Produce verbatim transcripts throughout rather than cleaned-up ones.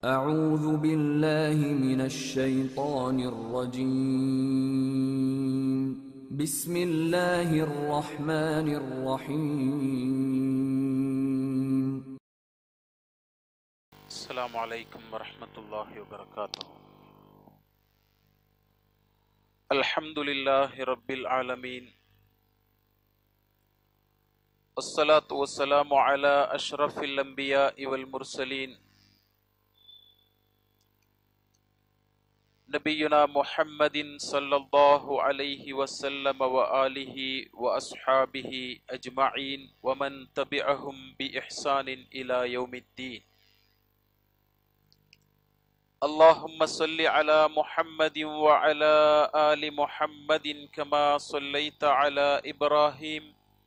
أعوذ بالله من الشيطان الرجيم بسم الله الرحمن الرحيم السلام عليكم ورحمة الله وبركاته. الحمد لله رب العالمين، الصلاة والسلام على أشرف الأنبياء والمرسلين نبينا محمد صلى الله عليه وسلم وآله وأصحابه أجمعين ومن تبعهم بإحسان إلى يوم الدين. اللهم صل على محمد وعلى آل محمد كما صليت على إبراهيم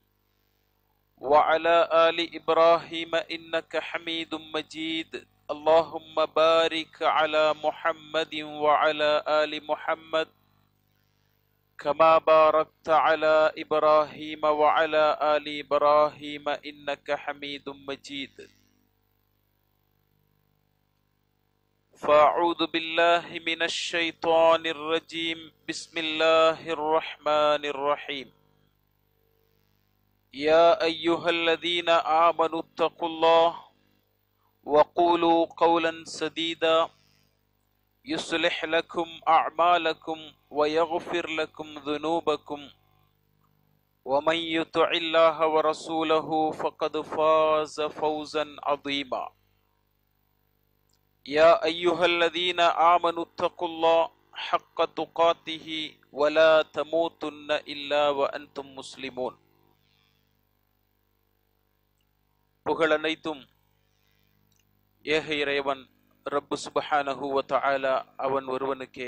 وعلى آل إبراهيم إنك حميد مجيد. اللهم بارك على محمد وعلى آل محمد كما باركت على إبراهيم وعلى آل إبراهيم إنك حميد مجيد. فأعوذ بالله من الشيطان الرجيم. بسم الله الرحمن الرحيم. يا أيها الذين آمنوا اتقوا الله وقولوا قولا سديدا يصلح لكم أعمالكم ويغفر لكم ذنوبكم ومن يطع الله ورسوله فقد فاز فوزا عظيما. يا أيها الذين آمنوا اتقوا الله حق تقاته ولا تموتن إلا وأنتم مسلمون. புகழனைத்தும் ஏக இறைவன் ரப்பு சுப்ஹானஹு வ தஆலா அவன் ஒருவனுக்கே.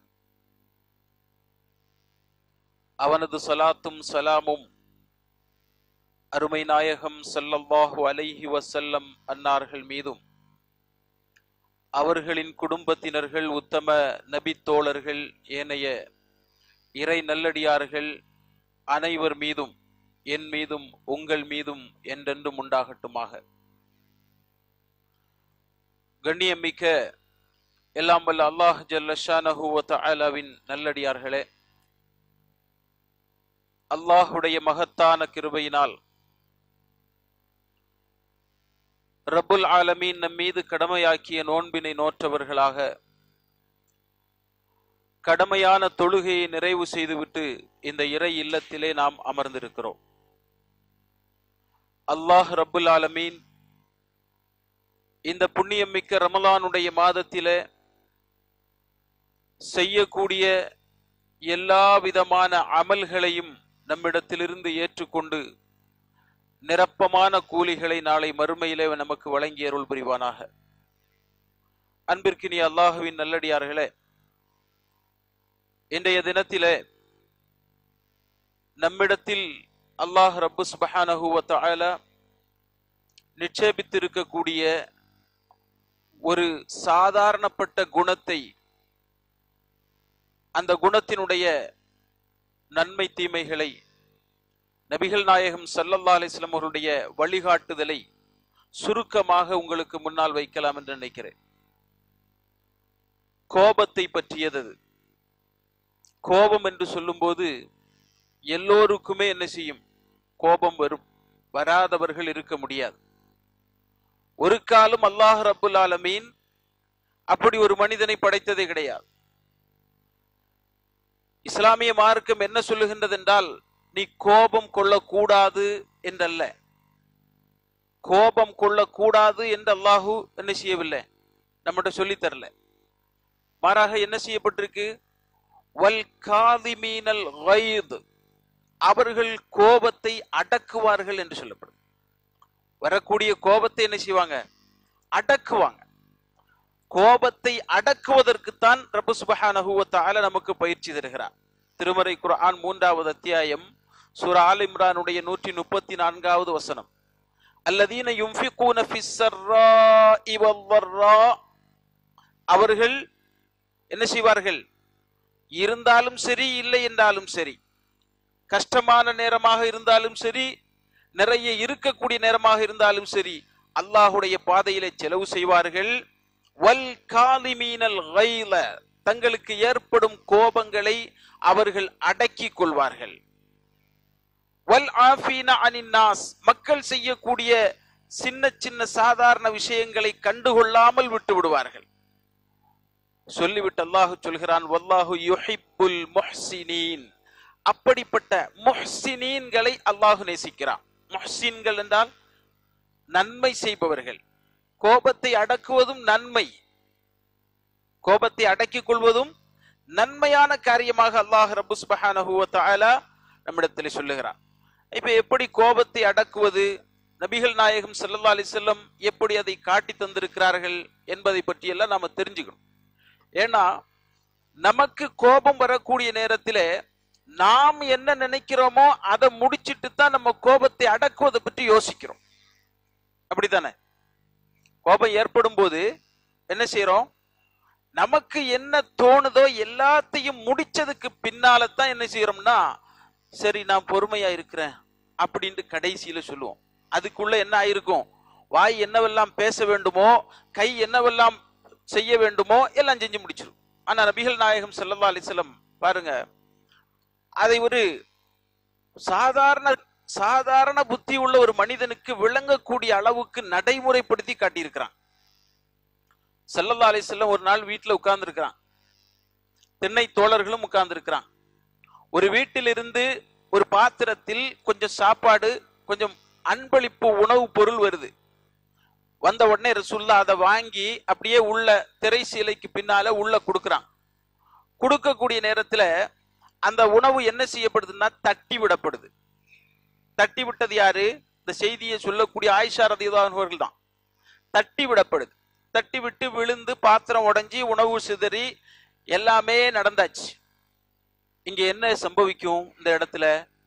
அவனது சலாத்தும் சலாமும் அருமை நாயகம் ஸல்லல்லாஹு அலைஹி வஸல்லம் அன்னார்கள் மீதும் அவர்களின் குடும்பத்தினர்கள் உத்தம நபி தோழர்கள் ஏனைய இறை நல்லடியார்கள் அனைவர் மீதும் என் மீதும் உங்கள் மீதும் என்றென்றும் உண்டாகட்டுமாக. கண்ணியமிக்க எல்லாம் வல்ல அல்லாஹ் ஜல்ல ஷானஹு வ தஆலாவின் நல்லடியார்களே, அல்லாஹுடைய மகத்தான கிருபையினால் ரப்புல் ஆலமீன் நம் மீது கடமையாக்கிய நோன்பினை நோற்றவர்களாக கடமையான தொழுகையை நிறைவு செய்துவிட்டு இந்த இறை இல்லத்திலே நாம் அமர்ந்திருக்கிறோம். அல்லாஹ் ரப்புல் ஆலமீன் இந்த புண்ணியமிக்க ரமலானுடைய மாதத்திலே செய்யக்கூடிய எல்லா விதமான அமல்களையும் நம்மிடத்திலிருந்து ஏற்றுக்கொண்டு நிரப்பமான கூலிகளை நாளை மறுமையிலே நமக்கு வழங்கி அருள் புரிவானாக. அன்பிற்கினிய அல்லாஹுவின் நல்லடியார்களே, இன்றைய தினத்திலே நம்மிடத்தில் அல்லாஹ் ரப்பு சுப்ஹானஹு வ தஆலா நிட்சேபித்திருக்கக்கூடிய ஒரு சாதாரணப்பட்ட குணத்தை, அந்த குணத்தினுடைய நன்மை தீமைகளை நபிகள் நாயகம் ஸல்லல்லாஹு அலைஹி வஸல்லம் அவருடைய வழிகாட்டுதலை சுருக்கமாக உங்களுக்கு முன்னால் வைக்கலாம் என்று நினைக்கிறேன். கோபத்தை பற்றியது. கோபம் என்று சொல்லும்போது எல்லோருக்குமே என்ன செய்யும்? கோபம் வரும். வராதவர்கள் இருக்க முடியாது. ஒரு காலம் அல்லாஹ் ரப்புல் ஆலமீன் அப்படி ஒரு மனிதனை படைத்ததே கிடையாது. இஸ்லாமிய மார்க்கம் என்ன சொல்லுகின்றது என்றால், நீ கோபம் கொள்ளக்கூடாது என்றல்ல. கோபம் கொள்ளக்கூடாது என்று அல்லாஹு என்ன செய்யவில்லை, நம்மகிட்ட சொல்லி தரல. மாறாக என்ன செய்யப்பட்டிருக்கு? வல் காதிமீனல் கைத், அவர்கள் கோபத்தை அடக்குவார்கள் என்று சொல்லப்படும். வரக்கூடிய கோபத்தை என்ன செய்வாங்க? அடக்குவாங்க. கோபத்தை அடக்குவதற்குத்தான் ரப்பு சுப்ஹானஹு வ தஆலா நமக்கு பயிற்சி தருகிறார். திருமறை குர்ஆன் மூன்றாவது அத்தியாயம் சூரா ஆல் இம்ரானுடைய நூற்றி முப்பத்தி நான்காவது வசனம். அல்லதீன யுன்ஃபிகூன ஃபிஸ் ஸர்ராஇ வல் ضرா, அவர்கள் என்ன செய்வார்கள்? இருந்தாலும் சரி, இல்லை என்றாலும் சரி, கஷ்டமான நேரமாக இருந்தாலும் சரி, நிறைய இருக்கக்கூடிய நேரமாக இருந்தாலும் சரி, அல்லாஹுடைய பாதையிலே செலவு செய்வார்கள். வல் காலிமீனல் கைல, தங்களுக்கு ஏற்படும் கோபங்களை அவர்கள் அடக்கிக் கொள்வார்கள். வல் ஆஃபீன அனின் நாஸ், மக்கள் செய்யக்கூடிய சின்ன சின்ன சாதாரண விஷயங்களை கண்டுகொள்ளாமல் விட்டு விடுவார்கள். சொல்லிவிட்டு அல்லாஹ் சொல்கிறான், வல்லாஹு யுஹிப்புல் முஹ்சினீன், அப்படிப்பட்ட முஹ்சினீன்களை அல்லாஹ் நேசிக்கிறான். முஹ்சின்கள் என்றால் நன்மை செய்பவர்கள். கோபத்தை அடக்குவதும் நன்மை, கோபத்தை அடக்கிக் கொள்வதும் நன்மையான காரியமாக அல்லாஹ் ரப்பு சுப்ஹானஹு வ தஆலா நம்மிடத்தில் சொல்லுகிறார். இப்ப எப்படி கோபத்தை அடக்குவது, நபிகள் நாயகம் ஸல்லல்லாஹு அலைஹி வஸல்லம் எப்படி அதை காட்டி தந்திருக்கிறார்கள் என்பதை பற்றி எல்லாம் நாம தெரிஞ்சுக்கணும். ஏன்னா நமக்கு கோபம் வரக்கூடிய நேரத்திலே நாம் என்ன நினைக்கிறோமோ அதை முடிச்சிட்டு தான் நம்ம கோபத்தை அடக்குவதை பற்றி யோசிக்கிறோம். அப்படித்தானே? கோபம் ஏற்படும் போது என்ன செய்யறோம்? நமக்கு என்ன தோணுதோ எல்லாத்தையும் முடிச்சதுக்கு பின்னால தான் என்ன செய்யறோம்னா, சரி நான் பொறுமையா இருக்கிறேன் அப்படின்ட்டு கடைசியில சொல்லுவோம். அதுக்குள்ள என்ன ஆயிருக்கும்? வாய் என்னவெல்லாம் பேச வேண்டுமோ, கை என்னவெல்லாம் செய்ய வேண்டுமோ எல்லாம் செஞ்சு முடிச்சிடும். ஆனா நபிகள் நாயகம் ஸல்லல்லாஹு அலைஹி வஸல்லம் பாருங்க, அதை ஒரு சாதாரண சாதாரண புத்தி உள்ள ஒரு மனிதனுக்கு விளங்கக்கூடிய அளவுக்கு நடைமுறைப்படுத்தி காட்டியிருக்கிறான். ஸல்லல்லாஹு அலைஹி வஸல்லம் ஒரு நாள் வீட்டுல உட்கார்ந்து இருக்கிறான், திண்ணை தோழர்களும் உட்கார்ந்து இருக்கிறான். ஒரு வீட்டிலிருந்து ஒரு பாத்திரத்தில் கொஞ்சம் சாப்பாடு, கொஞ்சம் அன்பளிப்பு உணவு பொருள் வருது. வந்த உடனே ரசூலுல்லாஹ் அதை வாங்கி அப்படியே உள்ள திரை சீலைக்கு பின்னால உள்ள கொடுக்குறான். கொடுக்கக்கூடிய நேரத்துல அந்த உணவு என்ன செய்யப்படுதுன்னா தட்டி விடப்படுது. தட்டி விட்டது யாரு? இந்த செய்தியை சொல்லக்கூடிய ஆயிஷா ரலியல்லாஹு அன்ஹா அவர்கள் தான். தட்டி விடப்படுது. தட்டி விட்டு விழுந்து பாத்திரம் உடைஞ்சி உணவு சிதறி எல்லாமே நடந்தாச்சு. இங்க என்ன சம்பவிக்கும்? இந்த இடத்துல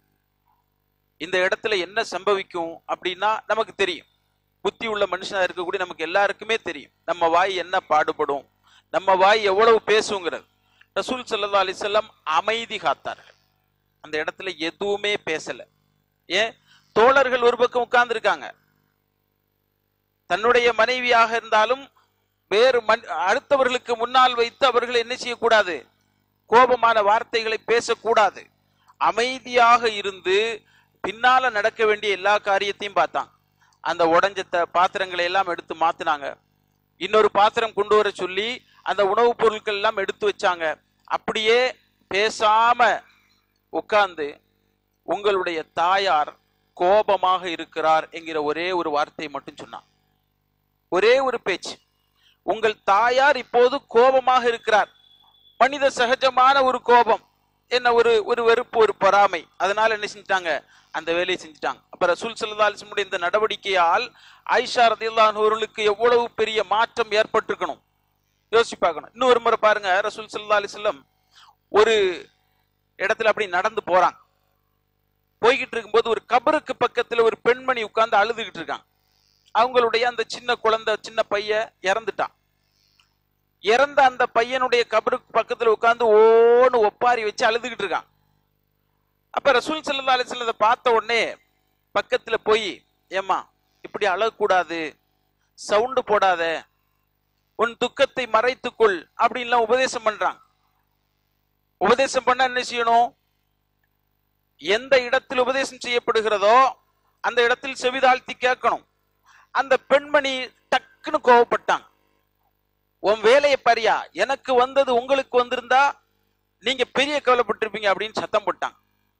இந்த இடத்துல என்ன சம்பவிக்கும் அப்படின்னா நமக்கு தெரியும். புத்தி உள்ள மனுஷனா இருக்கக்கூடிய நமக்கு எல்லாருக்குமே தெரியும் நம்ம வாய் என்ன பாடுபடும், நம்ம வாய் எவ்வளவு பேசுங்கிறது. ரசூல் ஸல்லல்லாஹு அலைஹி வஸல்லம் அமைதி காத்தார்கள். அந்த இடத்துல எதுவுமே பேசல. ஏன்? தோழர்கள் ஒரு பக்கம் உட்கார்ந்து இருக்காங்க. தன்னுடைய மனைவியாக இருந்தாலும் வேறு அடுத்தவர்களுக்கு முன்னால் வைத்து அவர்கள் என்ன செய்யக்கூடாது? கோபமான வார்த்தைகளை பேசக்கூடாது. அமைதியாக இருந்து பின்னால நடக்க வேண்டிய எல்லா காரியத்தையும் பார்த்தாங்க. அந்த உடைஞ்ச பாத்திரங்களை எல்லாம் எடுத்து மாத்தினாங்க. இன்னொரு பாத்திரம் கொண்டு வர சொல்லி அந்த உணவுப் பொருட்கள் எல்லாம் எடுத்து வச்சாங்க. அப்படியே பேசாம உட்கார்ந்து உங்களுடைய தாயார் கோபமாக இருக்கிறார் என்கிற ஒரே ஒரு வார்த்தையை மட்டும் சொன்னான். ஒரே ஒரு பேச்சு, உங்கள் தாயார் இப்போது கோபமாக இருக்கிறார். மனித சகஜமான ஒரு கோபம், என்ன ஒரு ஒரு வெறுப்பு, ஒரு பொறாமை. அதனால என்ன செஞ்சிட்டாங்க? அந்த வேலையை செஞ்சுட்டாங்க. அப்ப ரசூல் ஸல்லல்லாஹு அலைஹி வஸல்லம் இந்த நடவடிக்கையால் ஆயிஷா ரலியல்லாஹு அன்ஹா அவர்களுக்கு எவ்வளவு பெரிய மாற்றம் ஏற்பட்டிருக்கணும் யோசிச்சு பார்க்கணும். இன்னொரு முறை பாருங்க, ரசூல் ஸல்லல்லாஹு அலைஹி வஸல்லம் ஒரு இடத்துல அப்படி நடந்து போறாங்க. போய்கிட்டு இருக்கும்போது ஒரு கபருக்கு பக்கத்துல ஒரு பெண்மணி உட்கார்ந்து அழுதுகிட்டு இருக்காங்க. அவங்களுடைய அந்த சின்ன குழந்தை, சின்ன பையன் இறந்துட்டான். இறந்த அந்த பையனுடைய கபருக்கு பக்கத்துல உட்கார்ந்து ஓன்னு ஒப்பாரி வச்சு அழுதுகிட்டு இருக்கான். அப்ப ரசூல் ஸல்லல்லாஹு அலைஹி வஸல்லம் அதை பார்த்த உடனே பக்கத்துல போய், ஏம்மா இப்படி அழக்கூடாது, சவுண்டு போடாத, உன் துக்கத்தை மறைத்துக்கொள் அப்படின்லாம் உபதேசம் பண்றாங்க. உபதேசம் பண்ண என்ன செய்யணும்? எந்த இடத்தில் உபதேசம் செய்யப்படுகிறதோ அந்த இடத்தில் செவிதாழ்த்தி கேட்கணும். அந்த பெண்மணி டக்குன்னு கோவப்பட்டாங்க. உன் வேலையை பாரியா, எனக்கு வந்தது உங்களுக்கு வந்திருந்தா நீங்க பெரிய கவலைப்பட்டிருப்பீங்க அப்படின்னு சத்தம் போட்டாங்க.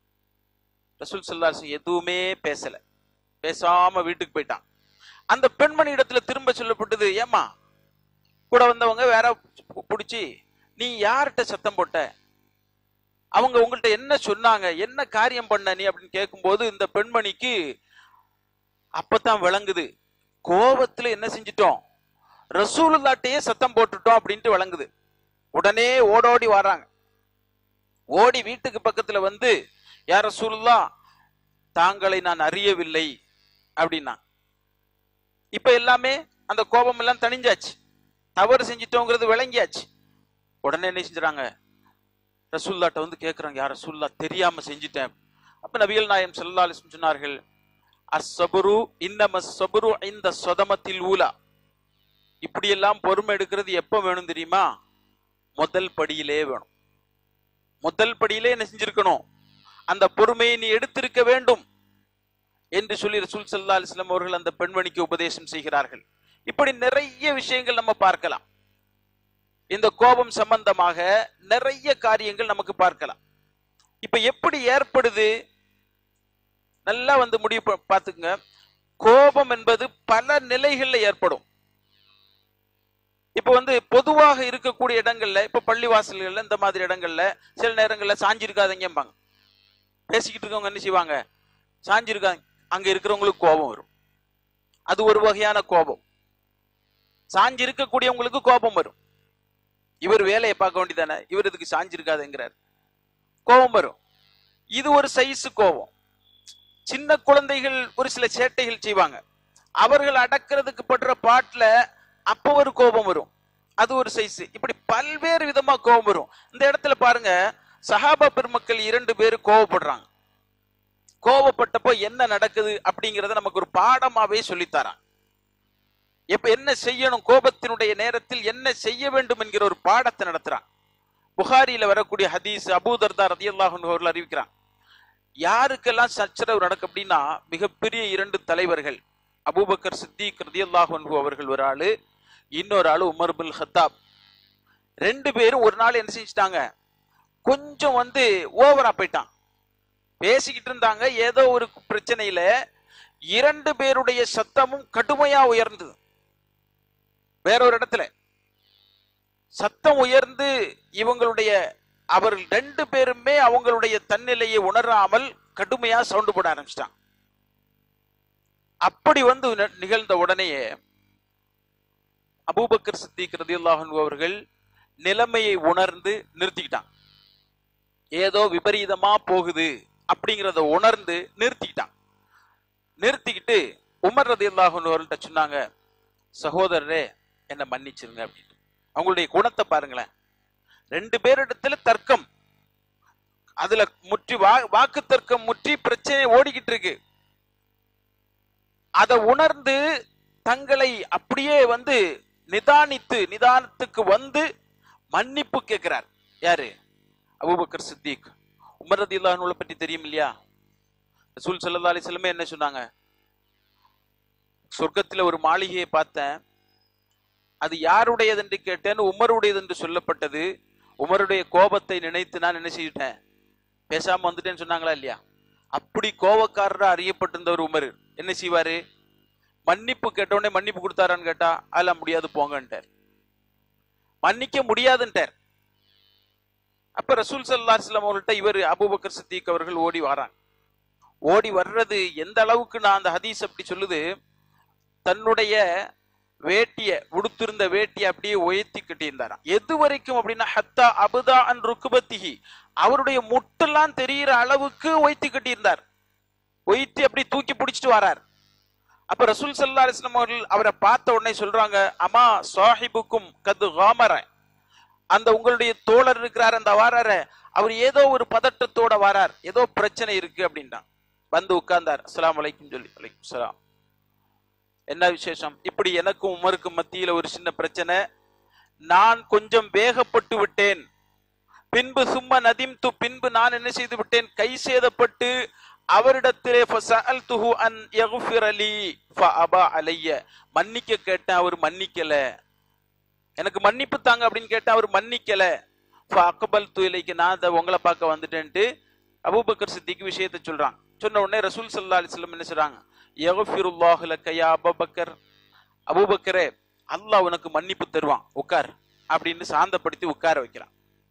ரசூல் ஸல்லல்லாஹு அலைஹி வஸல்லம் எதுவுமே பேசல, பேசாம வீட்டுக்கு போயிட்டான். அந்த பெண்மணி இடத்துல திரும்ப சொல்லப்பட்டது, ஏமா கூட வந்தவங்க வேற பிடிச்சி நீ யார்கிட்ட சத்தம் போட்ட, அவங்க உங்கள்கிட்ட என்ன சொன்னாங்க, என்ன காரியம் பண்ண நீ அப்படின்னு கேட்கும்போது இந்த பெண்மணிக்கு அப்பதான் விளங்குது, கோபத்துல என்ன செஞ்சிட்டோம், ரசூலுல்லாஹ்ட்டயே சத்தம் போட்டுட்டோம் அப்படின்ட்டு விளங்குது. உடனே ஓடோடி வராங்க. ஓடி வீட்டுக்கு பக்கத்துல வந்து, யா ரசூலுல்லாஹ், தாங்களை நான் அறியவில்லை அப்படின்னா. இப்ப எல்லாமே அந்த கோபம் எல்லாம் தணிஞ்சாச்சு, தவறு செஞ்சிட்டோங்கிறது விளங்கியாச்சு. உடனே என்ன செஞ்சாங்க, ரசூலுல்லாஹ்ட்ட வந்து கேட்கிறாங்க, யா ரசூலுல்லாஹ் தெரியாம செஞ்சிட்டேன். அப்ப நபிகள் நாயகம் ஸல்லல்லாஹு அலைஹி வஸல்லம் சொன்னார்கள், அஸ்ஸப்ரு இன்னமஸ் ஸப்ரு இன்த ஸதமத்தில் ஊலா. இப்படியெல்லாம் பொறுமை எடுக்கிறது எப்ப வேணும் தெரியுமா? முதல் படியிலே வேணும். முதல் படியிலே என்ன செஞ்சிருக்கணும்? அந்த பொறுமையை நீ எடுத்திருக்க வேண்டும் என்று சொல்லி ரசூல் ஸல்லல்லாஹு அலைஹி வஸல்லம் அவர்கள் அந்த பெண்மணிக்கு உபதேசம் செய்கிறார்கள். இப்படி நிறைய விஷயங்கள் நம்ம பார்க்கலாம். இந்த கோபம் சம்பந்தமாக நிறைய காரியங்கள் நமக்கு பார்க்கலாம். இப்ப எப்படி ஏற்படுது? நல்லா வந்து முடிவு பார்த்துங்க. கோபம் என்பது பல நிலைகள்ல ஏற்படும். இப்ப வந்து பொதுவாக இருக்கக்கூடிய இடங்கள்ல, இப்ப பள்ளிவாசல்கள்ல, இந்த மாதிரி இடங்கள்ல சில நேரங்கள்ல சாஞ்சிருக்காதீங்கம்பாங்க. பேசிக்கிட்டு இருக்கவங்க என்ன செய்வாங்க? சாஞ்சிருக்காங்க. அங்க இருக்கிறவங்களுக்கு கோபம் வரும். அது ஒரு வகையான கோபம். சாஞ்சி இருக்கக்கூடியவங்களுக்கு கோபம் வரும். இவர் வேலையை பார்க்க வேண்டியதானே, இவர் இதுக்கு சாஞ்சிருக்காதுங்கிறார், கோபம் வரும். இது ஒரு சைஸ் கோபம். சின்ன குழந்தைகள் ஒரு சில சேட்டைகள் செய்வாங்க, அவர்கள் அடக்கிறதுக்கு படுற பாட்டுல அப்ப ஒரு கோபம் வரும், அது ஒரு சைஸ். இப்படி பல்வேறு விதமா கோபம் வரும். இந்த இடத்துல பாருங்க, சஹாபா பெருமக்கள் இரண்டு பேரு கோபப்படுறாங்க. கோபப்பட்டப்போ என்ன நடக்குது அப்படிங்கறத நமக்கு ஒரு பாடமாவே சொல்லித்தாராங்க. எப்ப என்ன செய்யணும், கோபத்தினுடைய நேரத்தில் என்ன செய்ய வேண்டும் என்கிற ஒரு பாடத்தை நடத்துறான். புகாரியில வரக்கூடிய ஹதீஸ், அபூ தர்தா ரலியல்லாஹு அன்ஹு அவர்கள் அறிவிக்கிறான். யாருக்கெல்லாம் சச்சரவு நடக்கும் அப்படின்னா, மிகப்பெரிய இரண்டு தலைவர்கள், அபூபக்கர் சித்திக் ரலியல்லாஹு அன்ஹு அவர்கள் ஒரு ஆளு, இன்னொரு ஆளு உமர் பின் ஹத்தாப். ரெண்டு பேரும் ஒரு நாள் என்ன செஞ்சிட்டாங்க, கொஞ்சம் வந்து ஓவரா போயிட்டான். பேசிக்கிட்டு இருந்தாங்க, ஏதோ ஒரு பிரச்சனையில இரண்டு பேருடைய சத்தமும் கடுமையா உயர்ந்தது. வேறொரு இடத்துல சத்தம் உயர்ந்து இவங்களுடைய அவர்கள் ரெண்டு பேருமே அவங்களுடைய தன்னிலையை உணராமல் கடுமையா சவுண்டு போட ஆரம்பிச்சிட்டாங்க. அப்படி வந்து நிகழ்ந்த உடனேயே அபூபக்கர் சித்திக் ரலியல்லாஹு அன்ஹு அவர்கள் நிலைமையை உணர்ந்து நிறுத்திக்கிட்டாங்க. ஏதோ விபரீதமா போகுது அப்படிங்கிறத உணர்ந்து நிறுத்திக்கிட்டாங்க. நிறுத்திக்கிட்டு உமர் ரலியல்லாஹு அன்ஹு அவர்கள்ட்ட சொன்னாங்க, சகோதரரே என்ன மன்னிச்சிருங்க அப்படின்னு. அவங்களுடைய குணத்தை பாருங்களேன். ரெண்டு பேரிடத்துல தர்க்கம், அதுல முற்றி வாக்கு தர்க்கம் முற்றி பிரச்சனை ஓடிக்கிட்டு இருக்கு. அதை உணர்ந்து தங்களை அப்படியே வந்து நிதானித்து நிதானத்துக்கு வந்து மன்னிப்பு கேட்கிறார். யாரு? அபூபக்கர் சித்திக். உமர் ரலியல்லாஹு அன்ஹு பற்றி தெரியும் இல்லையா? ரசூல் ஸல்லல்லாஹு அலைஹி வஸல்லம் என்ன சொன்னாங்க? சொர்க்கத்துல ஒரு மாளிகையை பார்த்தேன், அது யாருடையது என்று கேட்டேன், உமருடையது என்று சொல்லப்பட்டது. உமருடைய கோபத்தை நினைத்து நான் என்ன செய்யிட்டேன், பேசாம வந்துட்டேன்னு சொன்னாங்களா இல்லையா? அப்படி கோபக்காரரா அறியப்பட்டிருந்தவர் உமர் என்ன செய்வாரு? மன்னிப்பு கேட்டவுடனே மன்னிப்பு கொடுத்தாரான்னு கேட்டா, அதெல்லாம் முடியாது போங்கன்ட்டார், மன்னிக்க முடியாதுன்ட்டார். அப்ப ரசூல் ஸல்லல்லாஹு அலைஹி வஸல்லம் அவர்கள்ட்ட இவர் அபூபக்கர் சித்திக் அவர்கள் ஓடி வராங்க. ஓடி வர்றது எந்த அளவுக்கு, நான் அந்த ஹதீஸ் அப்படி சொல்லுது, தன்னுடைய வேட்டிய உடுத்திருந்த வேட்டியை அப்படியே உயர்த்தி கட்டியிருந்தாராம். எது வரைக்கும் அப்படின்னா, ஹத்தா அபுதா அன் ருக்குபத்திஹி, அவருடைய முட்டெல்லாம் தெரிகிற அளவுக்கு உயர்த்தி கட்டியிருந்தார். உயர்த்தி அப்படி தூக்கி பிடிச்சிட்டு வரார். அப்ப ரசூல் ஸல்லல்லாஹு அலைஹி வஸல்லம் அவர்கள் அவரை பார்த்த உடனே சொல்றாங்க, அமா சாஹிபுக்கும் கது காமர, அந்த உங்களுடைய தோழர் இருக்கிறார் அந்த வாரார, அவர் ஏதோ ஒரு பதட்டத்தோட வாரார், ஏதோ பிரச்சனை இருக்கு அப்படின்றான். வந்து உட்கார்ந்தார். அஸ்ஸலாமு அலைக்கும் சொல்லி. அலைக்கும் ஸலாம். என்ன விசேஷம்? இப்படி எனக்கும் உமருக்கும் மத்தியில ஒரு சின்ன பிரச்சனை, நான் கொஞ்சம் வேகப்பட்டு விட்டேன், பின்பு சும்மா நதிம்து, பின்பு நான் என்ன செய்து விட்டேன், கை சேதப்பட்டு அவரிடத்திலே ஃபஸஅல்துஹு அன் யக்ஃபிர லீ ஃபஅபா அலைய, மன்னிக்க கேட்டேன், அவர் மன்னிக்கல. எனக்கு மன்னிப்பு தாங்க அப்படின்னு கேட்டேன், அவர் மன்னிக்கல. ஃபஅக்பல்து இலைக்க, நான் அதை உங்களை பார்க்க வந்துட்டேன்ட்டு அபூபக்கர் சித்திக் விஷயத்தை சொல்றாங்க. சொன்ன உடனே ரசூல் ஸல்லல்லாஹு அலைஹி வஸல்லம் என்ன சொல்றாங்க, யக்ஃபிருல்லாஹு லக யா அபூபக்கர், அபூபக்கரே அல்லாஹ் உனக்கு மன்னிப்பு தருவான், உட்கார் அப்படின்னு சாந்தப்படுத்தி உட்கார வைக்கிறான்.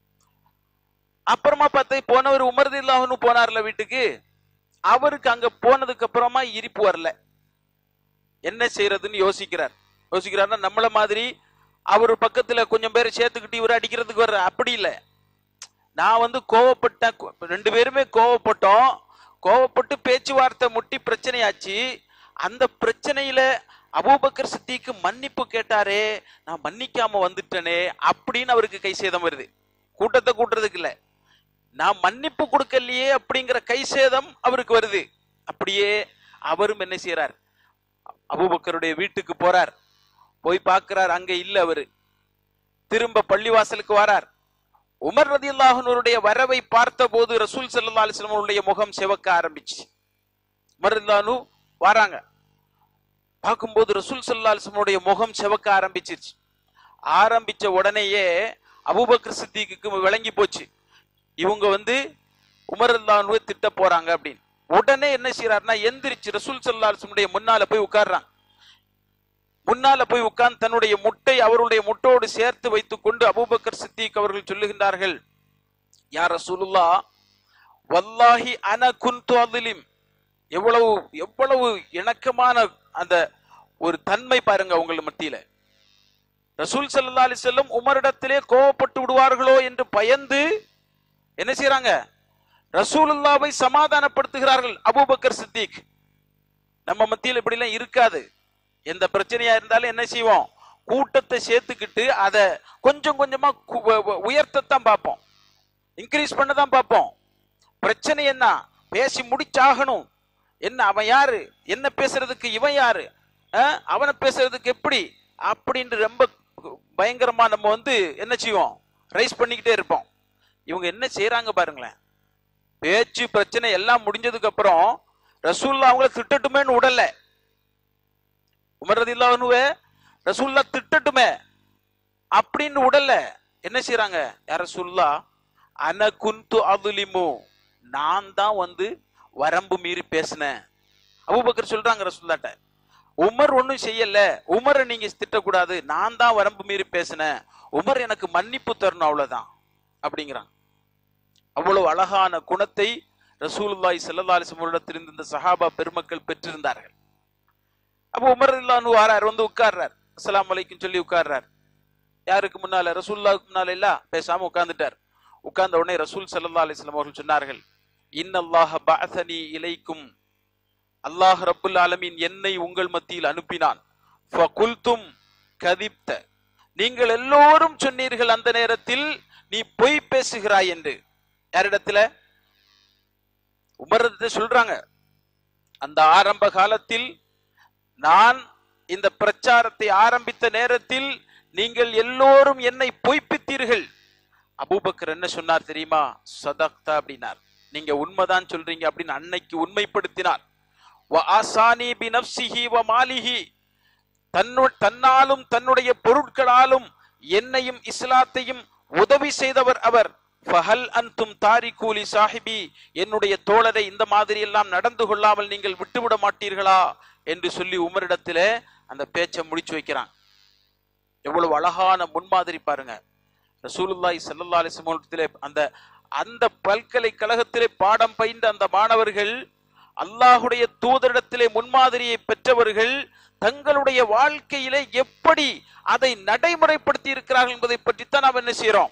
அப்புறமா பார்த்து போனவர் உமர் ரலியல்லாஹு அன்ஹு போனார்ல வீட்டுக்கு, அவருக்கு அங்க போனதுக்கு அப்புறமா இரிப்பு வரல. என்ன செய்யறதுன்னு யோசிக்கிறார். யோசிக்கிறார்னா நம்மள மாதிரி அவர் பக்கத்துல கொஞ்சம் பேரை சேர்த்துக்கிட்டு இவரை அடிக்கிறதுக்கு வர்ற அப்படி இல்லை. நான் வந்து கோவப்பட்டேன், ரெண்டு பேருமே கோவப்பட்டோம், கோவப்பட்டு பேச்சுவார்த்தை முட்டி பிரச்சனையாச்சு. அந்த பிரச்சனையில அபூபக்கர் சித்திக்கு மன்னிப்பு கேட்டாரே, நான் மன்னிக்காம வந்துட்டனே அப்படின்னு அவருக்கு கை சேதம் வருது. கூட்டத்தை கூட்டுறதுக்கு இல்ல, நான் மன்னிப்பு கொடுக்கலையே அப்படிங்கிற கை சேதம் அவருக்கு வருது. அப்படியே அவரும் என்ன செய்யறார், அபூபக்கருடைய வீட்டுக்கு போறார். போய் பார்க்கிறார், அங்க இல்ல அவரு. திரும்ப பள்ளிவாசலுக்கு வரார். உமர் ரலியல்லாஹு அன்ஹுடைய வரவை பார்த்த போது ரசூல் ஸல்லல்லாஹு அலைஹி வஸல்லம் அவருடைய முகம் சிவக்க ஆரம்பிச்சு. உமர் ரலியல்லாஹு அன்ஹு வராங்க. பார்க்கும்போது ரசூல் ஸல்லல்லாஹு அலைஹி வஸல்லம் உடைய முகம் சிவக்க ஆரம்பிச்சிருச்சு. ஆரம்பிச்ச உடனேயே அபூபக்கர் சித்திக்கு விளங்கி போச்சு, இவங்க வந்து உமர் ரலியல்லாஹு அன்ஹு திட்ட போறாங்க அப்படின்னு. உடனே என்ன செய்யறாருன்னா, எந்திரிச்சு ரசூல் ஸல்லல்லாஹு அலைஹி வஸல்லம் முன்னால போய் உட்கார்றாங்க. முன்னால போய் உட்கார்ந்து தன்னுடைய முட்டை அவருடைய முட்டோடு சேர்த்து வைத்துக் கொண்டு அபூபக்கர் சித்திக் அவர்கள் சொல்லுகின்றார்கள், யா ரசூலுல்லாஹ், வல்லாஹி அன குன்து அஸ்லிம். எவ்வளவு எவ்வளவு இணக்கமான அந்த ஒரு தன்மை பாருங்க உங்கள் மத்தியில. ரசூல் ஸல்லல்லாஹு அலைஹி வஸல்லம் உமரிடத்திலே கோபப்பட்டு விடுவார்களோ என்று பயந்து என்ன செய்யறாங்க, ரசூலுல்லாவை சமாதானப்படுத்துகிறார்கள் அபூபக்கர் சித்திக். நம்ம மத்தியில் இப்படி எல்லாம் இருக்காது. எந்த பிரச்சனையா இருந்தாலும் என்ன செய்வோம், கூட்டத்தை சேர்த்துக்கிட்டு அதை கொஞ்சம் கொஞ்சமா உயர்த்தத்தான் பார்ப்போம், இன்க்ரீஸ் பண்ணதான் பார்ப்போம். பிரச்சனை என்ன, பேசி முடிச்சாகணும். என்ன அவன் யாரு, என்ன பேசுறதுக்கு இவன் யாரு, அவனை பேசுறதுக்கு எப்படி அப்படின்னு ரொம்ப பயங்கரமா நம்ம வந்து என்ன செய்வோம், ரைஸ் பண்ணிக்கிட்டே இருப்போம். இவங்க என்ன செய்யறாங்க பாருங்களேன், பேச்சு பிரச்சனை எல்லாம் முடிஞ்சதுக்கு அப்புறம் ரசூல்லா அவங்கள திட்டட்டுமேன்னு உடல்ல. உமர் ரலியல்லாஹு அன்ஹு ரசூல்லா திட்டட்டுமே அப்படின்னு உடல்ல. என்ன செய்யறாங்க, யா ரசூலுல்லாஹ், அன குன்து அஸ்லிமு, நான் தான் வந்து வரம்பு மீறி பேசினேன். அபூபக்கர் சொல்றாங்க ரசூலுல்லாஹ்ட்ட, உமர் ஒன்னும் செய்யல, உமரை நீங்க திட்டக்கூடாது, நான் தான் வரம்பு மீறி பேசினேன், உமர் எனக்கு மன்னிப்பு தரணும், அவ்வளவுதான் அப்படிங்கிறாங்க. அவ்வளவு அழகான குணத்தை ரசூலுல்லாஹி ஸல்லல்லாஹு அலைஹி வஸல்லம் இந்த சஹாபா பெருமக்கள் பெற்றிருந்தார்கள். அப்போ உமர் ரலியல்லாஹு அன்ஹு வரார், வந்து உட்கார்றார், அஸ்ஸலாமு அலைக்கும் சொல்லி உட்கார்றார். யாருக்கு முன்னால, ரசூலுல்லாஹ்வுக்கு முன்னால இல்ல, பேசாம உட்கார்ந்துட்டார். உட்கார்ந்த உடனே ரசூல் ஸல்லல்லாஹு அலைஹி வஸல்லம் அவர்கள் சொன்னார்கள், இன்னல்லாஹ பஅஸனி இலைக்கும், அல்லாஹ் ரப்புல் ஆலமீன் என்னை உங்கள் மத்தியில் அனுப்பினான். ஃபகுல்தும் கதிப்த, நீங்கள் எல்லோரும் சொன்னீர்கள் அந்த நேரத்தில் நீ பொய் பேசுகிறாய் என்று. யாரிடத்துல, உமர் சொல்றாங்க, அந்த ஆரம்ப காலத்தில் நான் இந்த பிரச்சாரத்தை ஆரம்பித்த நேரத்தில் நீங்கள் எல்லோரும் என்னை பொய்ப்பித்தீர்கள். அபூபக்கர் என்ன சொன்னார் தெரியுமா, சதக்தா அப்படின்னார், நீங்க உண்மைதான் சொல்றீங்க அப்படின்னு அன்னைக்கு உண்மைப்படுத்தினார். வஆசானி பினஃப்ஸிஹி வமாலிஹி, தன்னாலும் தன்னுடைய பொருட்களாலும் என்னையும் இஸ்லாத்தையும் உதவி செய்தவர் அவர். ஃபஹல் அன்தும் தாரிகூலி சாஹிபி, என்னுடைய தோழரை இந்த மாதிரி எல்லாம் நடந்து கொள்ளாமல் நீங்கள் விட்டுவிட மாட்டீர்களா என்று சொல்லி உமரிடத்திலே அந்த பேச்சை முடிச்சு வைக்கிறான். எவ்வளவு அழகான முன்மாதிரி பாருங்க. ரசூலுல்லாஹி ஸல்லல்லாஹு அலைஹி வஸல்லம் அந்த அந்த பல்கலைக்கழகத்திலே பாடம் பயின்ற அந்த மாணவர்கள் அல்லாஹுடைய தூதரிடத்திலே முன்மாதிரியை பெற்றவர்கள் தங்களுடைய வாழ்க்கையிலே எப்படி அதை நடைமுறைப்படுத்தி இருக்கிறார்கள் என்பதை பற்றித்தான் நாம் என்ன செய்யறோம்,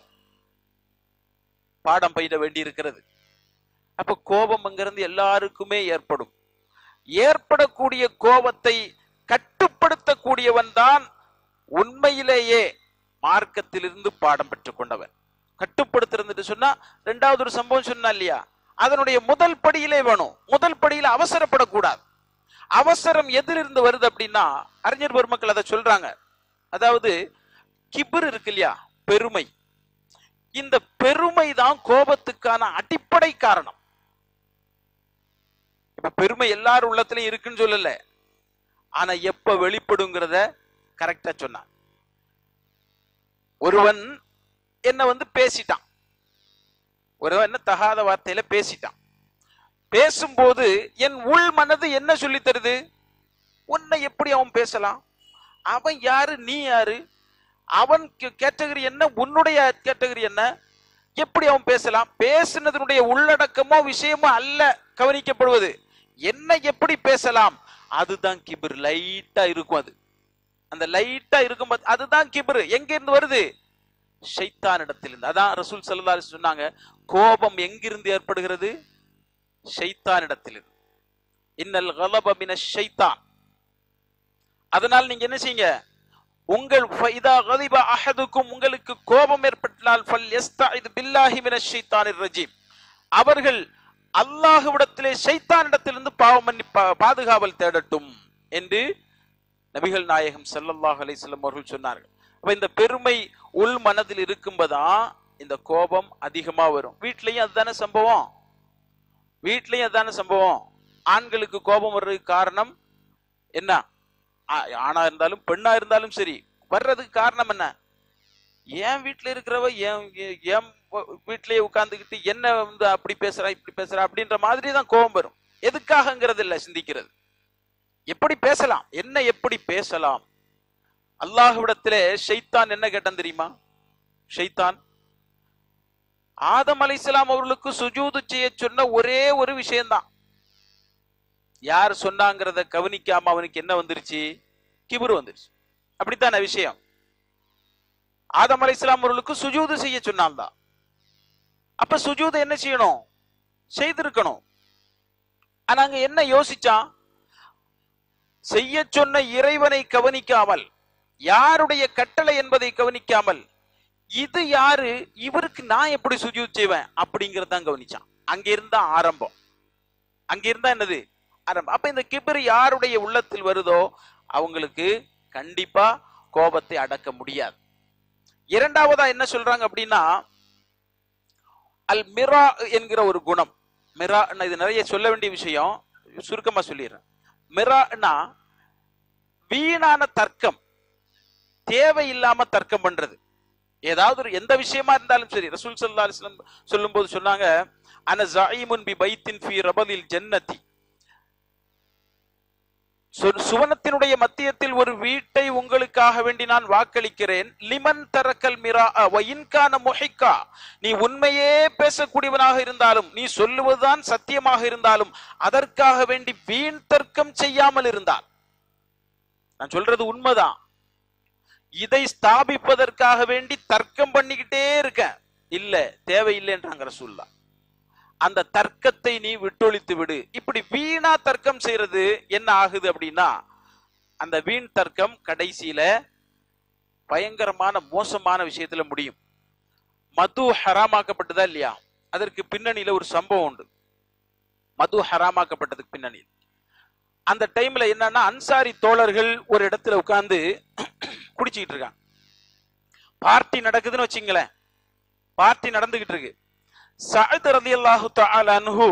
பாடம் பயிர வேண்டி இருக்கிறது. அப்ப கோபம் அங்கிருந்து எல்லாருக்குமே ஏற்படும். ஏற்படக்கூடிய கோபத்தை கட்டுப்படுத்தக்கூடியவன் தான் உண்மையிலேயே மார்க்கத்திலிருந்து பாடம் பெற்றுக் கொண்டவன். கட்டுப்படுத்துறது சொன்னா ரெண்டாவது ஒரு சம்பவம் சொன்னா இல்லையா, அதனுடைய முதல் படியிலே வேணும். முதல் படியில அவசரப்படக்கூடாது. அவசரம் எதிலிருந்து வருது அப்படின்னா, அறிஞர் பெருமக்கள் அதை சொல்றாங்க. அதாவது கிபர் இருக்கு இல்லையா, பெருமை. இந்த பெருமை தான் கோபத்துக்கான அடிப்படை காரணம். இப்ப பெருமை எல்லாரும் உள்ளத்திலையும் இருக்குன்னு சொல்லல, ஆனா எப்ப வெளிப்படுங்கிறத கரெக்டா சொன்னான். ஒருவன் என்ன வந்து பேசிட்டான், ஒருவன் என்ன தகாத வார்த்தையில பேசிட்டான். பேசும்போது என் உள் மனது என்ன சொல்லி தருது, உன்னை எப்படி அவன் பேசலாம், அவன் யாரு நீ யாரு, அவன் கேட்டகரி என்ன உன்னுடைய கேட்டகரி என்ன, எப்படி அவன் பேசலாம். பேசினதனுடைய உள்ளடக்கமோ விஷயமோ அல்ல கவனிக்கப்படுவது, என்ன எப்படி பேசலாம், அதுதான் கிபிர். லைட்டா இருக்கும், அது அந்த லைட்டா இருக்கும், அதுதான் கிபிர். எங்க இருந்து வருது, ஷைத்தானிடத்திலிருந்து. அதான் ரசூல் ஸல்லல்லாஹு அலைஹி வஸல்லம் சொன்னாங்க, கோபம் எங்கிருந்து ஏற்படுகிறது, ஷைத்தானிடத்திலிருந்து. இன்னல் கலப மினஷ் ஷைத்தான். அதனால் நீங்க என்ன செய்யுங்க, உங்கள் ஃபைதா கலிப அஹதுக்கும், உங்களுக்கு கோபம் ஏற்பட்டால் ஃபல்யஸ்தஇது பில்லாஹி மினஷ் ஷைத்தானிர் ரஜீம், அவர்கள் அல்லாஹ்விடத்திலே ஷைத்தானிடத்திலிருந்து பாவம் பாதுகாவல் தேடட்டும் என்று நபிகள் நாயகம் ஸல்லல்லாஹு அலைஹி வஸல்லம் அவர்கள் சொன்னார்கள். அப்ப இந்த பெருமை உள் மனதில் இருக்கும்போதுதான் இந்த கோபம் அதிகமா வரும். வீட்லயும் அதுதானே சம்பவம், வீட்லயும் அதுதானே சம்பவம். ஆண்களுக்கு கோபம் வர்றதுக்கு காரணம் என்ன? ஆணா இருந்தாலும் பெண்ணா இருந்தாலும் சரி, வர்றதுக்கு காரணம் என்ன? ஏன் வீட்டுல இருக்கிறவ ஏன் ஏன் வீட்லயே உட்கார்ந்துக்கிட்டு என்ன வந்து அப்படி பேசுறா இப்படி பேசுறா அப்படின்ற மாதிரி தான் கோபம் வரும். எதுக்காகங்கிறது இல்ல சிந்திக்கிறது. எப்படி பேசலாம், என்ன எப்படி பேசலாம்? அல்லாஹ்விடத்திலே ஷைத்தான் என்ன கேட்டான் தெரியுமா? ஷைத்தான் ஆதம் அலைஹிஸ்ஸலாம் அவர்களுக்கு சுஜூது செய்ய சொன்ன ஒரே ஒரு விஷயம்தான். யார் சொன்னாங்கிறத கவனிக்காம அவனுக்கு என்ன வந்துருச்சு? கிபுரு வந்துருச்சு. அப்படித்தான விஷயம். ஆதம் அலைஹிஸ்ஸலாம் அவர்களுக்கு சுஜூது செய்ய சொன்னான் தான். அப்ப சுஜூது என்ன செய்யணும்? செய்திருக்கணும். ஆனா அங்க என்ன யோசிச்சான்? செய்ய சொன்ன இறைவனை கவனிக்காமல், யாருடைய கட்டளை என்பதை கவனிக்காமல், இது யாரு, இவருக்கு நான் எப்படி சுஜூத் செய்வேன் அப்படிங்கறதான் கவனிச்சான். அங்கிருந்தா ஆரம்பம், அங்கிருந்தா என்னது ஆரம்பம். அப்ப இந்த கிபர் யாருடைய உள்ளத்தில் வருதோ அவங்களுக்கு கண்டிப்பா கோபத்தை அடக்க முடியாது. இரண்டாவதா என்ன சொல்றாங்க அப்படின்னா, அல் மிரா என்கிற ஒரு குணம். மிரா இது நிறைய சொல்ல வேண்டிய விஷயம், சுருக்கமா சொல்லிடுறேன். மிரானா வீணான தர்க்கம், தேவையில்லாம தர்க்கம் பண்றது. ஏதாவது ஒரு எந்த விஷயமா இருந்தாலும் சரி, ரசூல் ஸல்லல்லாஹு அலைஹி வஸல்லம் சொல்லும்போது சொன்னாங்க, அன ஸஈமுன் பி பைத்தின் ஃபீ ரபலில் ஜன்னதி, சுவனத்தினுடைய மத்தியத்தில் ஒரு வீட்டை உங்களுக்காக வேண்டி நான் வாக்களிக்கிறேன். லிமன் தரக்கல் மிரா வ இன் கான முஹிக்கா, நீ உண்மையே பேசக்கூடியவனாக இருந்தாலும், நீ சொல்லுவதுதான் சத்தியமாக இருந்தாலும், அதற்காக வேண்டி வீண் தர்க்கம் செய்யாமல் இருந்தால். நான் சொல்றது உண்மைதான், இதை ஸ்தாபிப்பதற்காக வேண்டி தர்க்கம் பண்ணிக்கிட்டே இருக்க இல்ல, தேவையில்லைன்றாங்க ரசூலுல்லாஹ். அந்த தர்க்கத்தை நீ விட்டொழித்து விடு. இப்படி வீணா தர்க்கம் செய்யறது என்ன ஆகுது அப்படின்னா, அந்த வீண் தர்க்கம் கடைசியில பயங்கரமான மோசமான விஷயத்துல முடியும். மது ஹராமாக்கப்பட்டதா இல்லையா? அதற்கு பின்னணியில ஒரு சம்பவம் உண்டு. மது ஹராமாக்கப்பட்டதுக்கு பின்னணியில் அந்த டைம்ல என்னன்னா, அன்சாரி தோழர்கள் ஒரு இடத்துல உட்கார்ந்து குடிச்சுக்கிட்டு இருக்காங்க. பார்ட்டி நடக்குதுன்னு வச்சுங்களேன், பார்ட்டி நடந்துகிட்டு இருக்கு. சஅத் ரலியல்லாஹு தஆலா அன்ஹு,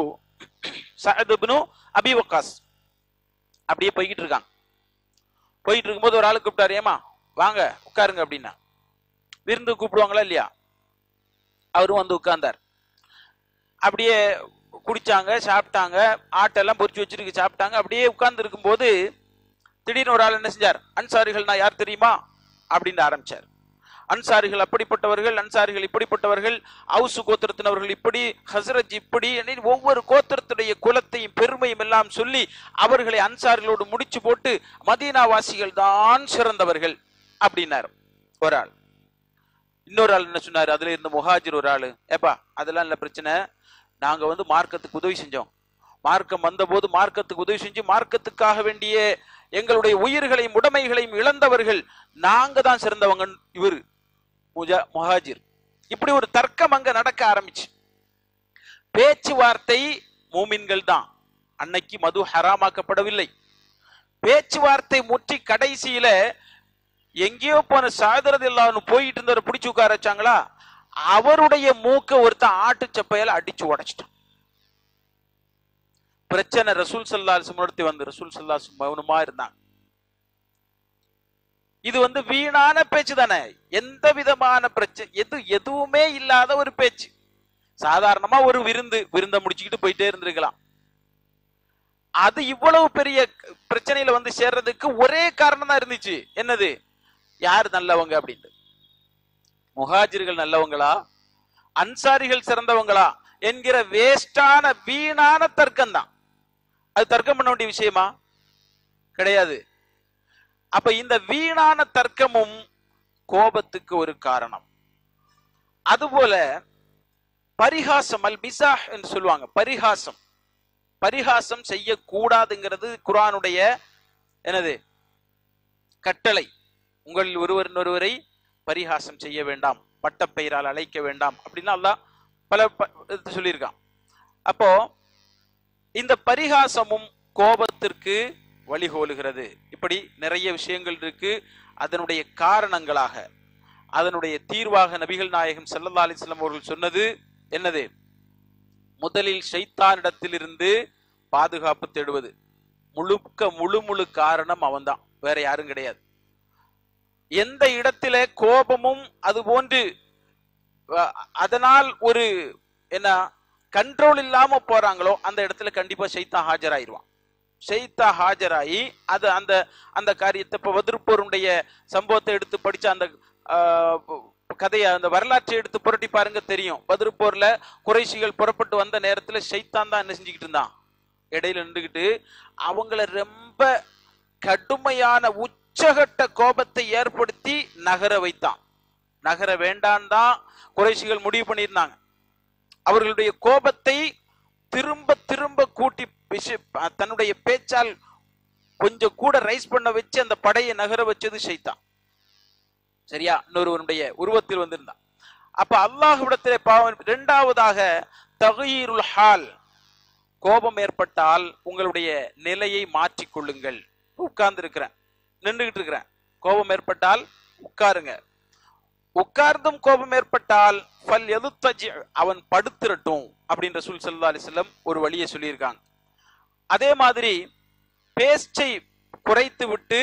சஅத் இப்னு அபி வக்காஸ் அப்படியே போய்கிட்டு இருக்காங்க. போயிட்டு இருக்கும்போது ஒரு ஆளு கூப்பிட்டாரு, ஏமா வாங்க உட்காருங்க அப்படின்னா. விருந்து கூப்பிடுவாங்களா இல்லையா? அவரும் வந்து உட்கார்ந்தார். அப்படியே குடிச்சாங்க, சாப்பிட்டாங்க, ஆட்டெல்லாம் பொறிச்சு வச்சிருக்கு, சாப்பிட்டாங்க. அப்படியே உட்கார்ந்து இருக்கும்போது திடீர்னு ஒரு ஆள் என்ன செஞ்சார்? அன்சாரிகள் நான் யார் தெரியுமா அப்படின்னு ஆரம்பிச்சார். அன்சாரிகள் அப்படிப்பட்டவர்கள், அன்சாரிகள் இப்படிப்பட்டவர்கள், அவுசு கோத்திரத்தினவர்கள் இப்படி, ஹஸ்ரஜ் இப்படி, ஒவ்வொரு கோத்திரத்துடைய குலத்தையும் பெருமையும் எல்லாம் சொல்லி அவர்களை அன்சாரிகளோடு முடிச்சு போட்டு மதீனாவாசிகள் தான் சிறந்தவர்கள் அப்படின்னாரு ஒரு ஆள். இன்னொரு ஆள் என்ன சொன்னாரு? அதுல இருந்த முஹாஜிர் ஒரு ஆளு, ஏப்பா அதெல்லாம் இல்ல பிரச்சனை, நாங்க வந்து மார்க்கத்துக்கு உதவி செஞ்சோம், மார்க்கம் வந்த போது மார்க்கத்துக்கு உதவி செஞ்சு மார்க்கத்துக்காக வேண்டிய எங்களுடைய உயிர்களையும் உடைமைகளையும் இழந்தவர்கள் நாங்க தான் சிறந்தவங்க இவரு முஹாஜிர். இப்படி ஒரு தர்க்கம் அங்க நடக்க ஆரம்பிச்சு. பேச்சுவார்த்தை மூமின்கள் தான். அன்னைக்கு மது ஹராமாக்கப்படவில்லை. பேச்சுவார்த்தை முற்றி கடைசியில எங்கேயோ போன சாதரது எல்லாம் போயிட்டு இருந்தவரை பிடிச்சு உட்கார வச்சாங்களா, அவருடைய மூக்க ஒருத்தன் ஆட்டு சப்பையால அடிச்சு உடைச்சிட்டான். பிரச்சனை ரசூல் ஸல்லல்லாஹு அலைஹி வஸல்லம் வந்து ரசூல் ஸல்லல்லாஹு அலைஹி வஸல்லம் மௌனமா இருந்தாங்க. இது வந்து வீணான பேச்சு தானே, எந்த விதமான பிரச்சனை எது எதுவுமே இல்லாத ஒரு பேச்சு. சாதாரணமா ஒரு விருந்து விருந்த முடிச்சுக்கிட்டு போயிட்டே இருந்திருக்கலாம். அது இவ்வளவு பெரிய பிரச்சனையில வந்து சேர்றதுக்கு ஒரே காரணம் தான் இருந்துச்சு. என்னது? யார் நல்லவங்க அப்படின்னு. முஹாஜிர்கள் நல்லவங்களா, அன்சாரிகள் சிறந்தவங்களா என்கிற வேஸ்டான வீணான தர்க்கம் தான். அது தர்க்கம் பண்ண வேண்டிய விஷயமா? கிடையாது. அப்ப இந்த வீணான தர்க்கமும் கோபத்துக்கு ஒரு காரணம். அதுபோல பரிகாசம், அல் மிசாஹ் என்று சொல்லுவாங்க. பரிகாசம் பரிகாசம் செய்யக்கூடாதுங்கிறது குர்ஆனுடைய என்னது கட்டளை. உங்களில் ஒருவர் ஒருவரை பரிகாசம் செய்ய வேண்டாம், பட்டப்பெயரால் அழைக்க வேண்டாம் அப்படின்னா அல்லாஹ் பல சொல்லியிருக்கான். அப்போ இந்த பரிகாசமும் கோபத்திற்கு வழிகோலுகிறது. இப்படி நிறைய விஷயங்கள் இருக்கு. அதனுடைய காரணங்களாக, அதனுடைய தீர்வாக நபிகள் நாயகம் ஸல்லல்லாஹு அலைஹி வஸல்லம் அவர்கள் சொன்னது என்னது? முதலில் ஷைத்தானிடத்திலிருந்து பாதுகாப்பு தேடுவது. முழுக்க முழு முழு காரணம் அவன்தான், வேற யாரும் கிடையாது. எந்த இடத்துல கோபமும் அது போன்று அதனால் ஒரு என்ன கண்ட்ரோல் இல்லாம போறாங்களோ அந்த இடத்துல கண்டிப்பா ஷைத்தான் ஹாஜராயிருவான். ஷைத்தா ஹாஜராயி அது அந்த அந்த காரியத்தை, இப்ப பத்ருப்போருடைய சம்பவத்தை எடுத்து படிச்ச அந்த கதையை, அந்த வரலாற்றை எடுத்து புரட்டி பாருங்க, தெரியும். பத்ருப்போர்ல குறைஷிகள் புறப்பட்டு வந்த நேரத்துல ஷைத்தான் தான் என்ன செஞ்சுக்கிட்டு இருந்தான், இடையில நின்றுகிட்டு அவங்கள ரொம்ப கடுமையான உச்சகட்ட கோபத்தை ஏற்படுத்தி நகர வைத்தான். நகர வேண்டான் தான் குறைஷிகள் முடிவு பண்ணியிருந்தாங்க. அவர்களுடைய கோபத்தை திரும்ப திரும்ப கூட்டி தன்னுடைய பேச்சால் கொஞ்சம் கூட ரைஸ் பண்ண வச்சு அந்த படையை நகர வச்சது ஷைத்தான். சரியா? இன்னொருவனுடைய உருவத்தில் வந்திருந்தான். அப்ப அல்லாஹ்விடத்திலே பாவம். இரண்டாவதாக தகயீருல் ஹால், கோபம் ஏற்பட்டால் உங்களுடைய நிலையை மாற்றிக்கொள்ளுங்கள். உட்கார்ந்து இருக்கிறேன், நின்றுகிட்டு இருக்கிறேன், கோபம் ஏற்பட்டால் உட்காருங்க. உட்கார்ந்தும் கோபம் ஏற்பட்டால் ஃபல் யதுத்தஜி, அவன் படுத்துறட்டும் அப்படின்னு ரசூல் ஸல்லல்லாஹு அலைஹி வஸல்லம் ஒரு வழியை சொல்லியிருக்காங்க. அதே மாதிரி பேச்சை குறைத்து விட்டு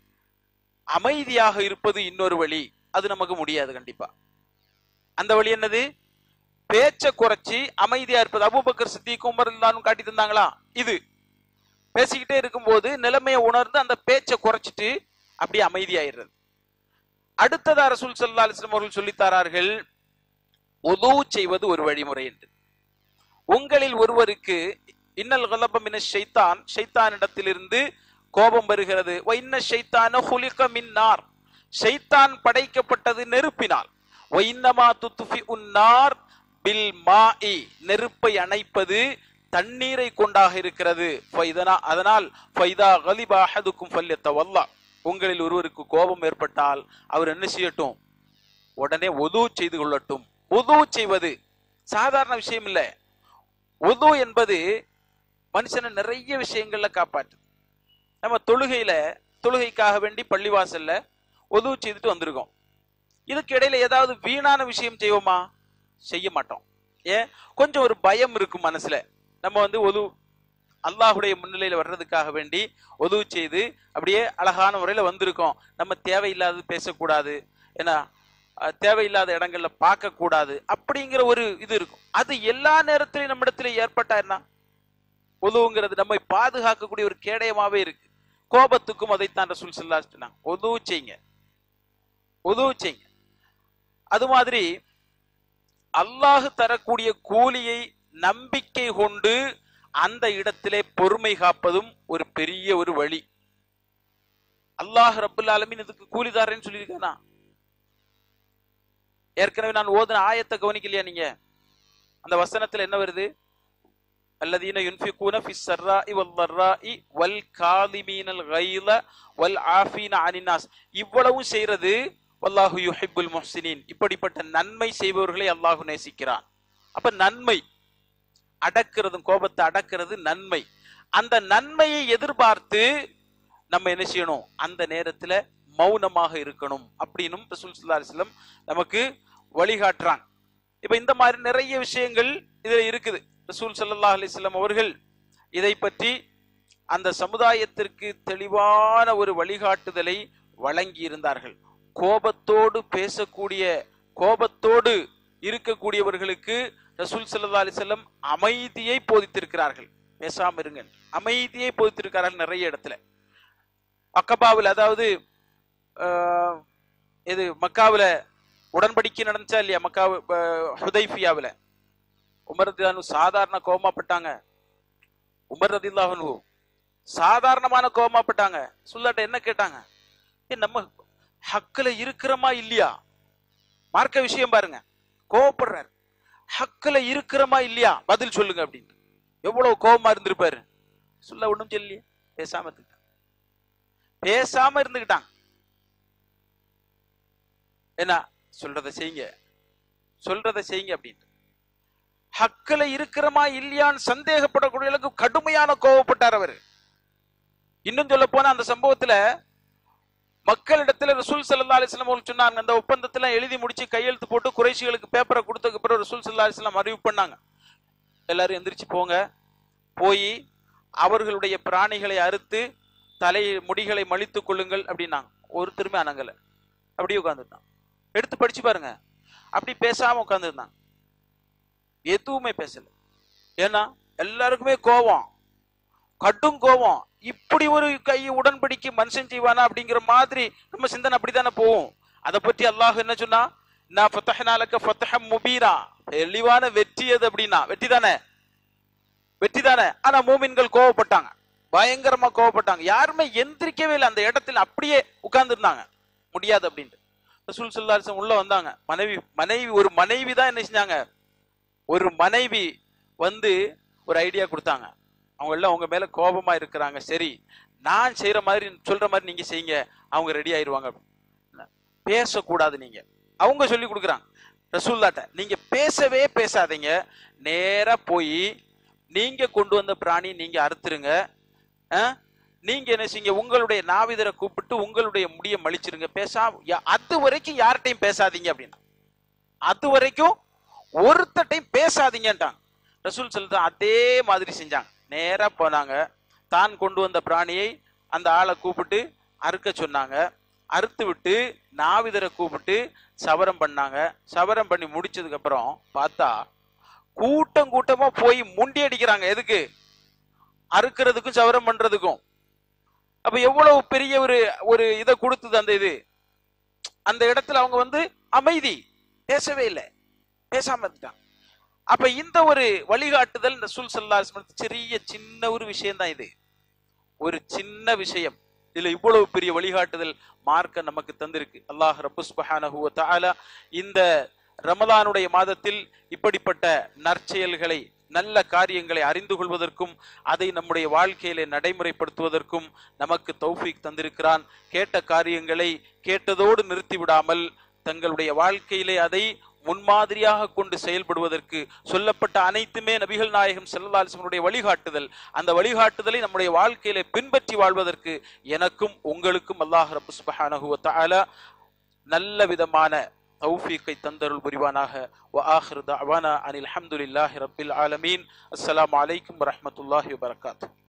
அமைதியாக இருப்பது இன்னொரு வழி. அது நமக்கு முடியாது கண்டிப்பா. அந்த வழி என்னது? பேச்சை குறைச்சி அமைதியா இருப்பது. அபூபக்கர் சித்திக் உமர் ரலியல்லாஹு காட்டி தந்தாங்களா? இது பேசிக்கிட்டே இருக்கும்போது நிலைமையை உணர்ந்து அந்த பேச்சை குறைச்சிட்டு அப்படியே அமைதியாயிடுறது. அடுத்ததா ரசூல் ஸல்லல்லாஹு அலைஹி வஸல்லம் அவர்கள் சொல்லித்தாரார்கள், உது செய்வது ஒரு வழிமுறை என்று. உங்களில் ஒருவருக்கு இன்னல் கலப மினஷ் ஷைத்தான், ஷைத்தானிடத்திலிருந்து கோபம் வருகிறது. வ இன்ன ஷைத்தான ஹுலிக மின் நார், ஷைத்தான் படைக்கப்பட்டது நெருப்பினால். வ இன்னமா துத்ஃபிஉன் நார் பில் மாஇ, நெருப்பை அணைப்பது தண்ணீரை கொண்டாக இருக்கிறது. ஃபைதனா, அதனால் ஃபைதா கலிப அஹதுக்கும் ஃபல்யத்தவல்லா, உங்களில் ஒருவருக்கு கோபம் ஏற்பட்டால் அவர் என்ன செய்யட்டும்? உடனே உது செய்து கொள்ளட்டும். உது செய்வது சாதாரண விஷயம் இல்லை. உது என்பது மனுஷனை நிறைய விஷயங்கள்ல காப்பாற்று. நம்ம தொழுகையில தொழுகைக்காக வேண்டி பள்ளிவாசல்ல உது செய்துட்டு வந்திருக்கோம். இதுக்கு இடையில ஏதாவது வீணான விஷயம் செய்வோமா? செய்ய மாட்டோம். ஏன்? கொஞ்சம் ஒரு பயம் இருக்கும் மனசுல. நம்ம வந்து உது அல்லாஹுடைய முன்னிலையில வர்றதுக்காக வேண்டி உது செய்து அப்படியே அழகான முறையில வந்திருக்கோம். நம்ம தேவையில்லாதது பேசக்கூடாது, ஏன்னா தேவையில்லாத இடங்கள்ல பார்க்க கூடாது அப்படிங்கிற ஒரு இது இருக்கும். அது எல்லா நேரத்திலையும் நம்ம இடத்துல ஏற்பட்டாருன்னா உதுங்கிறது நம்மை பாதுகாக்கக்கூடிய ஒரு கேடயமாவே இருக்கு. கோபத்துக்கும் அதைத்தான் ரசூல் ஸல்லல்லாஹு அலைஹி வஸல்லம் சொன்னாங்க, உது செய்யுங்க, உது செய்யுங்க. அது மாதிரி அல்லாஹ் தரக்கூடிய கூலியை நம்பிக்கை கொண்டு அந்த இடத்திலே பொறுமை காப்பதும் ஒரு பெரிய ஒரு வழி. அல்லாஹ் ரப்புல் ஆலமீன் இதுக்கு கூலிதாரன்னு சொல்லியிருக்கானா? ஏற்கனவே நான் ஓதுன ஆயத்தை கவனிக்கலையா நீங்க? அந்த வசனத்துல என்ன வருது? அல்லதீன யுன்ஃபிகூன ஃபிஸ் ஸர்ராஇ வல் ضர்ராஇ வல் காலிமீனல் கைஸ வல் ஆஃபீன அனின் நாஸ். இவ்வளவும் செய்யறது வல்லாஹு யுஹிப்புல் முஹ்சினீன், இப்படிப்பட்ட நன்மை செய்பவர்களை அல்லாஹ் நேசிக்கிறான். அப்ப நன்மை அடக்கிறதும், கோபத்தை அடக்கிறது நன்மை. அந்த நன்மையை எதிர்பார்த்து நம்ம என்ன செய்யணும்? அந்த நேரத்துல மௌனமாக இருக்கணும் அப்படின்னும் ரசூல் ஸல்லல்லாஹு அலைஹி வஸல்லம் நமக்கு வழிகாட்டுறாங்க. இப்ப இந்த மாதிரி நிறைய விஷயங்கள் இதுல இருக்குது. ரசூல் ஸல்லல்லாஹு அலைஹி வஸல்லம் அவர்கள் இதை பற்றி அந்த சமுதாயத்திற்கு தெளிவான ஒரு வழிகாட்டுதலை வழங்கி இருந்தார்கள். கோபத்தோடு பேசக்கூடிய, கோபத்தோடு இருக்கக்கூடியவர்களுக்கு ரசூல் ஸல்லல்லாஹு அலைஹி வஸல்லம் அமைதியை போதித்திருக்கிறார்கள். பேசாம இருங்க, அமைதியை போதித்திருக்கிறார்கள் நிறைய இடத்துல. அக்கபாவில், அதாவது இது மக்காவில உடன்படிக்கை நடந்துச்சா இல்லையா? மக்காவு ஹுதைஃபியாவில உமர் ரலியல்லாஹு அன்ஹு சாதாரண கோபமாப்பட்டாங்க. உமர் ரலியல்லாஹு அன்ஹு சாதாரணமான கோபமாப்பட்டாங்க. சொல்லாட்ட என்ன கேட்டாங்க? நம்ம ஹக்குல இருக்கிறோமா இல்லையா? மார்க்க விஷயம் பாருங்க, கோபப்படுறாரு. ஹக்குல இருக்கிறோமா இல்லையா பதில் சொல்லுங்க அப்படின்னு. எவ்வளவு கோபமா இருந்திருப்பாரு. சொல்ல ஒண்ணும் சொல்லி பேசாம இருந்துட்டாங்க. பேசாம இருந்துகிட்டாங்க. என்ன சொல்றதை செய்யுங்க, சொல்றதை செய்யுங்க அப்படின்னு. ஹக்குல இருக்கிறமா இல்லையான்னு சந்தேகப்படக்கூடிய அளவுக்கு கடுமையான கோபப்பட்டார் அவர். இன்னும் சொல்ல போனா அந்த சம்பவத்துல மக்களிடத்துல ரசூல் ஸல்லல்லாஹு அலைஹி வஸல்லம் அவர்கள் சொன்னாங்க, அந்த ஒப்பந்தத்துல எழுதி முடிச்சு கையெழுத்து போட்டு குறைஷிகளுக்கு பேப்பரை கொடுத்ததுக்கு பிறகு ரசூல் ஸல்லல்லாஹு அலைஹி வஸல்லம் அறிவிப்பு பண்ணாங்க, எல்லாரும் எந்திரிச்சு போங்க, போய் அவர்களுடைய பிராணிகளை அறுத்து தலை முடிகளை மலித்துக் கொள்ளுங்கள் அப்படின்னாங்க. ஒருத்தருமே அணங்கல, அப்படியே உட்கார்ந்துருந்தாங்க. எடுத்து படிச்சு பாருங்க, அப்படி பேசாம உட்கார்ந்துருந்தாங்க, எதுவுமே பேசல. ஏன்னா எல்லாருக்குமே கோபம், கடும் கோபம். இப்படி ஒரு கை உடன்படிக்கை மனுஷன் செய்வானா அப்படிங்கிற மாதிரி நம்ம சிந்தனை அப்படித்தானே போவோம். அதை பற்றி அல்லாஹ் என்ன சொன்னா, நான் ஃபதஹ்னா லக ஃபத்ஹம் முபீனா, தெளிவான வெற்றி அது அப்படின்னா வெற்றி தானே, வெற்றி தானே. ஆனா மூமின்கள் கோவப்பட்டாங்க, பயங்கரமா கோவப்பட்டாங்க. யாருமே எந்திரிக்கவே இல்லை, அந்த இடத்துல அப்படியே உட்கார்ந்து இருந்தாங்க, முடியாது அப்படின்ட்டு. ரசூல் ஸல்லல்லாஹு அலைஹி வஸல்லம் உள்ள வந்தாங்க. மனைவி மனைவி ஒரு மனைவி தான் என்ன செஞ்சாங்க, ஒரு மனைவி வந்து ஒரு ஐடியா கொடுத்தாங்க. அவங்க எல்லாம் உங்க மேல கோபமா இருக்கிறாங்க, சரி நான் செய்யற மாதிரி சொல்ற மாதிரி நீங்க செய்யுங்க, அவங்க ரெடி ஆயிருவாங்க. பேசக்கூடாது நீங்க, அவங்க சொல்லி கொடுக்குறாங்க ரசூலுல்லாஹ்ட்ட, நீங்க பேசவே பேசாதீங்க, நேரா போய் நீங்க கொண்டு வந்த பிராணி நீங்க அறுத்துருங்க, நீங்க என்ன செய்யுங்க, உங்களுடைய நாவிதரை கூப்பிட்டு உங்களுடைய முடிய மலிச்சிருங்க, பேசாம அது வரைக்கும் யார்கிட்டையும் பேசாதீங்க அப்படின்னா, அது வரைக்கும் ஒருத்தட்டையும் பேசாதீங்கன்ட்டாங்க. ரசூல் ஸல்லல்லாஹு அதே மாதிரி செஞ்சாங்க. நேரா போனாங்க, தான் கொண்டு வந்த பிராணியை அந்த ஆளை கூப்பிட்டு அறுக்க சொன்னாங்க. அறுத்து விட்டு நாவிதரை கூப்பிட்டு சவரம் பண்ணாங்க. சவரம் பண்ணி முடிச்சதுக்கு அப்புறம் பார்த்தா கூட்டம் கூட்டமா போய் முண்டி அடிக்கிறாங்க. எதுக்கு? அறுக்கிறதுக்கும் சவரம் பண்றதுக்கும். அப்ப எவ்வளவு பெரிய ஒரு ஒரு இதை கொடுத்தது அந்த இது. அந்த இடத்துல அவங்க வந்து அமைதி, பேசவே இல்லை, பேசாம இருந்துட்டாங்க. அப்ப இந்த ஒரு வழிகாட்டுதல் ரசூல் ஸல்லல்லாஹு அலைஹி வஸல்லம் சிறிய சின்ன ஒரு விஷயம் தான் இது, ஒரு சின்ன விஷயம். இதுல இவ்வளவு பெரிய வழிகாட்டுதல் மார்க்க நமக்கு தந்திருக்கு. அல்லாஹ் ரப்பு சுப்ஹானஹு வ தஆலா இந்த ரமலானுடைய மாதத்தில் இப்படிப்பட்ட நற்செயல்களை, நல்ல காரியங்களை அறிந்து கொள்வதற்கும் அதை நம்முடைய வாழ்க்கையிலே நடைமுறைப்படுத்துவதற்கும் நமக்கு தௌஃபீக் தந்திருக்கிறான். கேட்ட காரியங்களை கேட்டதோடு நிறுத்தி விடாமல் தங்களுடைய வாழ்க்கையிலே அதை முன்மாதிரியாக கொண்டு செயல்படுவதற்கு சொல்லப்பட்ட அனைத்துமே நபிகள் நாயகம் ஸல்லல்லாஹு அலைஹி வஸல்லம் வழிகாட்டுதல். அந்த வழிகாட்டுதலை நம்முடைய வாழ்க்கையிலே பின்பற்றி வாழ்வதற்கு எனக்கும் உங்களுக்கும் அல்லாஹ் ரப்பு சுப்ஹானஹு வ தஆலா நல்ல விதமான தௌஃபீக்கை தந்தருள் புரிவானாக. வ ஆகிரு தஅவானா அனில் ஹம்துலில்லாஹி ரப்பில் ஆலமீன். அஸ்ஸலாமு அலைக்கும் வ ரஹ்மத்துல்லாஹி வ பரகாத்துஹு.